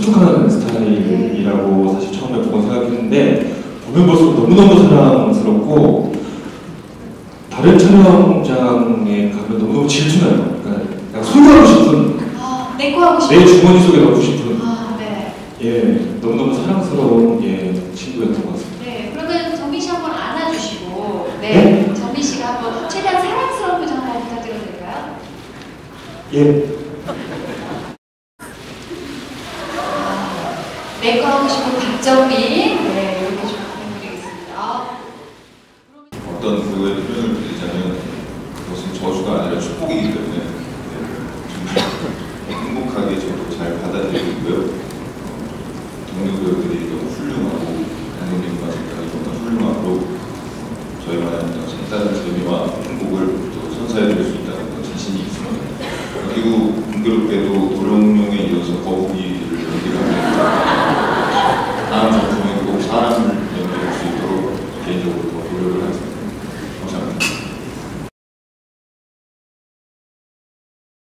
무뚝뚝한 스타일이라고 사실 처음에 보고 생각했는데 보면 볼수록 너무너무 사랑스럽고 다른 촬영장에 가면 너무너무 질투나요. 그러니까 약간 소유하고 싶은, 내꺼하고 싶은, 내 주머니 속에 넣고 싶은, 네. 예, 너무너무 사랑스러운 친구였던 것 같습니다. 네, 그러면 정민 씨 한번 안아주시고, 네? 정민 씨가 한번 최대한 사랑스러운 표정 한번 부탁드려도 될까요? 예. 내꺼하고 싶은 박정민, 네, 이렇게 좀 부탁드리겠습니다. 어떤 그거에 표현을 드리자면 그것은 저주가 아니라 축복이기 때문에 행복하게 저도 잘 받아들이고 있고요. 동료 배우들이 너무 훌륭하고 감독님과 너무 훌륭하고